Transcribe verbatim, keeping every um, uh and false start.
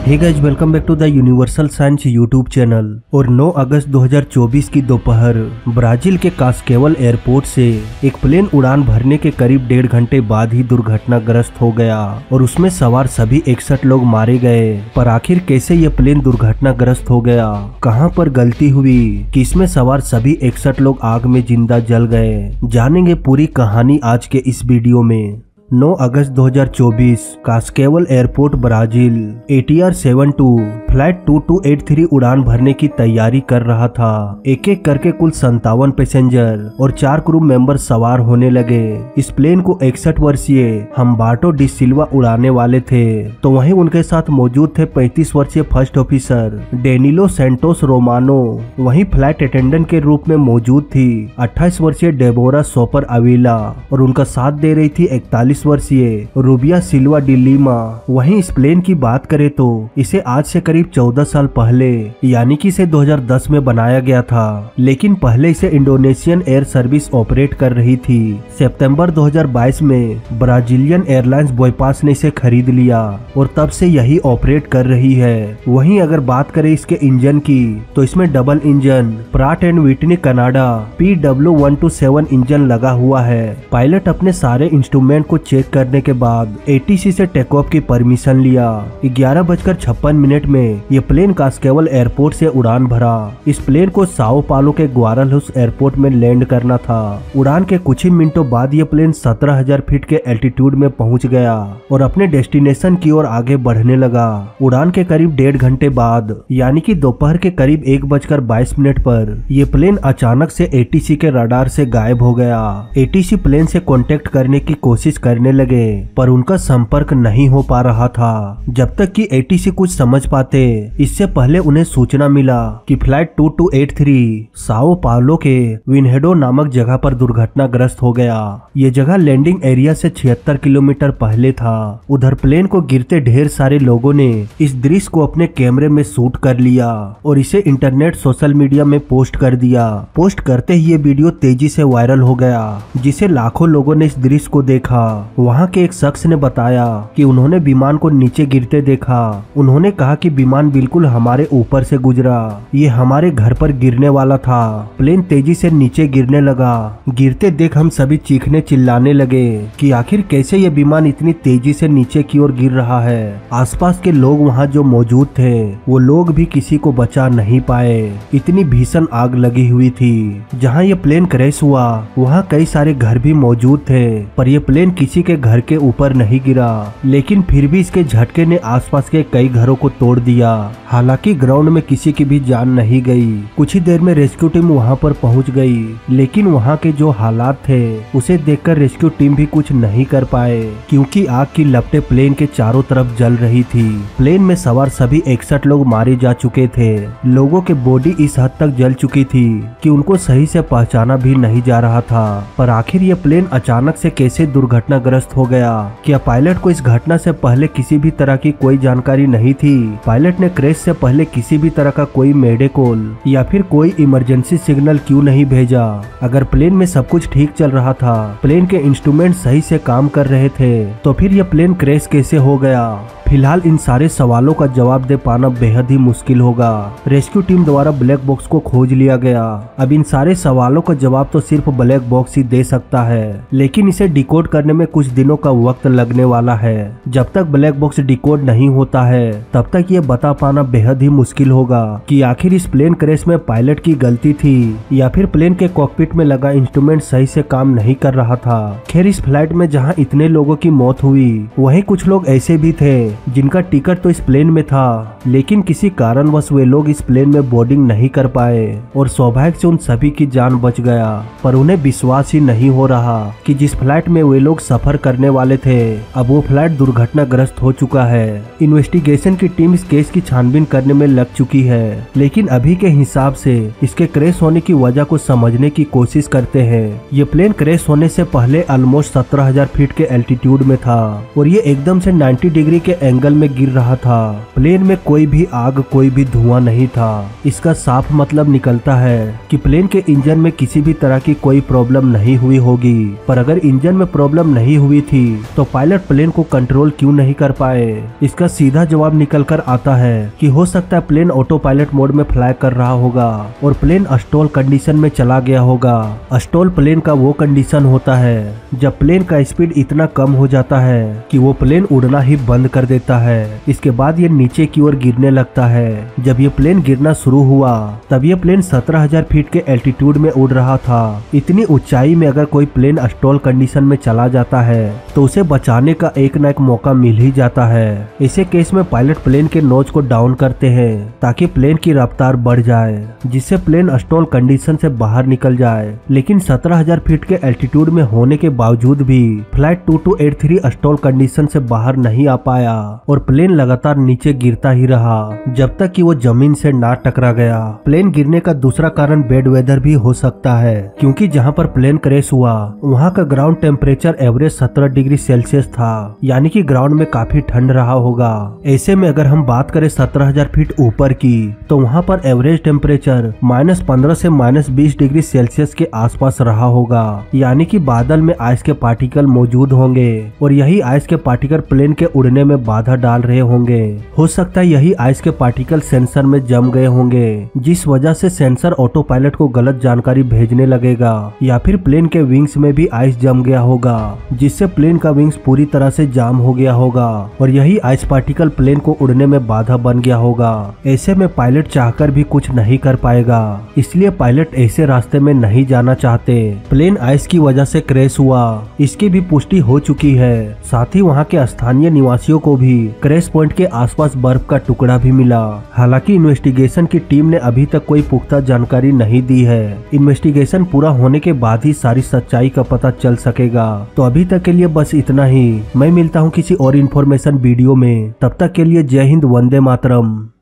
Hey guys, welcome back to the universal science YouTube channel. और नौ अगस्त दो हज़ार चौबीस की दोपहर ब्राजील के कास्केवल एयरपोर्ट से एक प्लेन उड़ान भरने के करीब डेढ़ घंटे बाद ही दुर्घटनाग्रस्त हो गया और उसमें सवार सभी इकसठ लोग मारे गए। पर आखिर कैसे ये प्लेन दुर्घटनाग्रस्त हो गया, कहां पर गलती हुई कि इसमें सवार सभी इकसठ लोग आग में जिंदा जल गए, जानेंगे पूरी कहानी आज के इस वीडियो में। नौ अगस्त दो हज़ार चौबीस Cascavel airport Brazil A T R seven two flight two two eight three उड़ान भरने की तैयारी कर रहा था। एक एक करके कुल संतावन पैसेंजर और चार क्रू मेंबर सवार होने लगे। इस प्लेन को इकसठ वर्षीय हम्बार्टो डी सिल्वा उड़ाने वाले थे, तो वहीं उनके साथ मौजूद थे पैंतीस वर्षीय first officer Danilo Santos Romano. वहीं फ्लाइट अटेंडेंट के रूप में मौजूद थी अट्ठाईस वर्षीय डेबोरा सोपर अविला और उनका साथ दे रही थी इकतालीस वर्षीय रूबिया सिल्वा डी लीमा। वहीं इस प्लेन की बात करें तो इसे आज से करीब चौदह साल पहले यानी कि इसे दो हज़ार दस में बनाया गया था, लेकिन पहले इसे इंडोनेशियन एयर सर्विस ऑपरेट कर रही थी। सितंबर दो हज़ार बाईस में ब्राजीलियन एयरलाइंस बोयपास ने इसे खरीद लिया और तब से यही ऑपरेट कर रही है। वहीं अगर बात करें इसके इंजन की तो इसमें double engine Pratt and Whitney Canada P W one two seven engine लगा हुआ है। पायलट अपने सारे इंस्ट्रूमेंट को चेक करने के बाद ए टी सी से टेक ऑफ की परमिशन लिया। ग्यारह बजकर छप्पन मिनट में ये प्लेन कास्केवल एयरपोर्ट से उड़ान भरा। इस प्लेन को साओ पालो के ग्वारालहस एयरपोर्ट में लैंड करना था। उड़ान के कुछ ही मिनटों बाद ये प्लेन सत्रह हज़ार फीट के एल्टीट्यूड में पहुंच गया और अपने डेस्टिनेशन की ओर आगे बढ़ने लगा। उड़ान के करीब डेढ़ घंटे बाद यानी कि दोपहर के करीब एक बजकर बाईस मिनट पर यह प्लेन अचानक से ए टी सी के रडार से गायब हो गया। ए टी सी प्लेन से कांटेक्ट करने की कोशिश करने लगे पर उनका संपर्क नहीं हो पा रहा था जब तक कि ए टी सी कुछ समझ पाते। इससे पहले उन्हें सूचना मिला कि flight two two eight three Sao Paulo के विनहेडो नामक जगह पर दुर्घटनाग्रस्त हो गया। ये जगह लैंडिंग एरिया से छिहत्तर किलोमीटर पहले था। उधर प्लेन को गिरते ढेर सारे लोगों ने इस दृश्य को अपने कैमरे में शूट कर लिया और इसे इंटरनेट सोशल मीडिया में पोस्ट कर दिया। पोस्ट करते ही ये वीडियो तेजी से वायरल हो गया, जिसे लाखों लोगों ने इस दृश्य को देखा। वहां के एक शख्स ने बताया कि उन्होंने विमान को नीचे गिरते देखा। उन्होंने कहा कि विमान बिल्कुल हमारे ऊपर से गुजरा, ये हमारे घर पर गिरने वाला था। प्लेन तेजी से नीचे गिरने लगा। गिरते देख हम सभी चीखने चिल्लाने लगे कि आखिर कैसे ये विमान इतनी तेजी से नीचे की ओर गिर रहा है। आसपास के लोग वहां जो मौजूद थे वो लोग भी किसी को बचा नहीं पाए। इतनी भीषण आग लगी हुई थी। जहाँ ये प्लेन क्रैश हुआ वहाँ कई सारे घर भी मौजूद थे, पर यह प्लेन किसी के घर के ऊपर नहीं गिरा, लेकिन फिर भी इसके झटके ने आसपास के कई घरों को तोड़ दिया। हालांकि ग्राउंड में किसी की भी जान नहीं गई। कुछ ही देर में रेस्क्यू टीम वहां पर पहुंच गई, लेकिन वहां के जो हालात थे उसे देखकर रेस्क्यू टीम भी कुछ नहीं कर पाए, क्योंकि आग की लपटें प्लेन के चारों तरफ जल रही थी। प्लेन में सवार सभी इकसठ लोग मारे जा चुके थे। लोगों के बॉडी इस हद तक जल चुकी थी कि उनको सही से पहचाना भी नहीं जा रहा था। पर आखिर ये प्लेन अचानक से कैसे दुर्घटनाग्रस्त हो गया? क्या पायलट को इस घटना से पहले किसी भी तरह की कोई जानकारी नहीं थी? पायलट ने क्रैश से पहले किसी भी तरह का कोई मेडे कॉल या फिर कोई इमरजेंसी सिग्नल क्यों नहीं भेजा? अगर प्लेन में सब कुछ ठीक चल रहा था, प्लेन के इंस्ट्रूमेंट सही से काम कर रहे थे, तो फिर यह प्लेन क्रैश कैसे हो गया? फिलहाल इन सारे सवालों का जवाब दे पाना बेहद ही मुश्किल होगा। रेस्क्यू टीम द्वारा ब्लैक बॉक्स को खोज लिया गया। अब इन सारे सवालों का जवाब तो सिर्फ ब्लैक बॉक्स ही दे सकता है, लेकिन इसे डिकोड करने में कुछ दिनों का वक्त लगने वाला है। जब तक ब्लैक बॉक्स डिकोड नहीं होता है तब तक ये बता पाना बेहद ही मुश्किल होगा कि आखिर इस प्लेन क्रैश में पायलट की गलती थी या फिर प्लेन के कॉकपिट में लगा इंस्ट्रूमेंट सही से काम नहीं कर रहा था। खैर, इस फ्लाइट में जहाँ इतने लोगों की मौत हुई वहीं कुछ लोग ऐसे भी थे जिनका टिकट तो इस प्लेन में था, लेकिन किसी कारणवश वे लोग इस प्लेन में बोर्डिंग नहीं कर पाए और सौभाग्य से उन सभी की जान बच गया। पर उन्हें विश्वास ही नहीं हो रहा कि जिस फ्लाइट में वे लोग सफर करने वाले थे अब वो फ्लाइट दुर्घटनाग्रस्त हो चुका है। इन्वेस्टिगेशन की टीम इस केस की छानबीन करने में लग चुकी है, लेकिन अभी के हिसाब से इसके क्रैश होने की वजह को समझने की कोशिश करते हैं। ये प्लेन क्रैश होने से पहले ऑलमोस्ट सत्रह हज़ार फीट के एल्टीट्यूड में था और ये एकदम से नब्बे डिग्री के एंगल में गिर रहा था। प्लेन में कोई भी आग कोई भी धुआं नहीं था। इसका साफ मतलब निकलता है कि प्लेन के इंजन में किसी भी तरह की कोई प्रॉब्लम नहीं हुई होगी। पर अगर इंजन में प्रॉब्लम नहीं हुई थी तो पायलट प्लेन को कंट्रोल क्यों नहीं कर पाए? इसका सीधा जवाब निकल कर आता है कि हो सकता है प्लेन ऑटो पायलट मोड में फ्लाई कर रहा होगा और प्लेन स्टॉल कंडीशन में चला गया होगा। स्टॉल प्लेन का वो कंडीशन होता है जब प्लेन का स्पीड इतना कम हो जाता है कि वो प्लेन उड़ना ही बंद कर देता है। इसके बाद ये नीचे की ओर गिरने लगता है। जब ये प्लेन गिरना शुरू हुआ तब ये प्लेन सत्रह हजार फीट के एल्टीट्यूड में उड़ रहा था। इतनी ऊंचाई में अगर कोई प्लेन स्टॉल कंडीशन में चला जाता है तो उसे बचाने का एक न एक मौका मिल ही जाता है। ऐसे केस में पायलट प्लेन के नोज को डाउन करते हैं ताकि प्लेन की रफ्तार बढ़ जाए, जिससे प्लेन स्टॉल कंडीशन से बाहर निकल जाए। लेकिन सत्रह हजार फीट के एल्टीट्यूड में होने के बावजूद भी flight two two eight three stall condition से बाहर नहीं आ पाया और प्लेन लगातार नीचे गिरता ही रहा जब तक कि वो जमीन से ना टकरा गया। प्लेन गिरने का दूसरा कारण बेड वेदर भी हो सकता है, क्योंकि जहां पर प्लेन क्रैश हुआ वहां का ग्राउंड टेम्परेचर एवरेज सत्रह डिग्री सेल्सियस था, यानी कि ग्राउंड में काफी ठंड रहा होगा। ऐसे में अगर हम बात करें सत्रह हजार फीट ऊपर की तो वहां पर एवरेज टेम्परेचर माइनस पंद्रह से माइनस बीस डिग्री सेल्सियस के आसपास रहा होगा, यानी कि बादल में आइस के पार्टिकल मौजूद होंगे और यही आइस के पार्टिकल प्लेन के उड़ने में बाधा डाल रहे होंगे। हो सकता है यही आइस के पार्टिकल सेंसर में जम गए होंगे, जिस वजह से सेंसर ऑटो पायलट को गलत जानकारी भेजने लगेगा, या फिर प्लेन के विंग्स में भी आइस जम गया होगा जिससे प्लेन का विंग्स पूरी तरह से जाम हो गया होगा और यही आइस पार्टिकल प्लेन को उड़ने में बाधा बन गया होगा। ऐसे में पायलट चाहकर भी कुछ नहीं कर पाएगा, इसलिए पायलट ऐसे रास्ते में नहीं जाना चाहते। प्लेन आइस की वजह से क्रैश हुआ इसकी भी पुष्टि हो चुकी है। साथ ही वहाँ के स्थानीय निवासियों को भी क्रैश पॉइंट के आसपास बर्फ का टुकड़ा भी मिला। हालांकि इन्वेस्टिगेशन की टीम ने अभी तक कोई पुख्ता जानकारी नहीं दी है। इन्वेस्टिगेशन पूरा होने के बाद ही सारी सच्चाई का पता चल सकेगा। तो अभी तक के लिए बस इतना ही। मैं मिलता हूँ किसी और इन्फॉर्मेशन वीडियो में, तब तक के लिए जय हिंद, वंदे मातरम।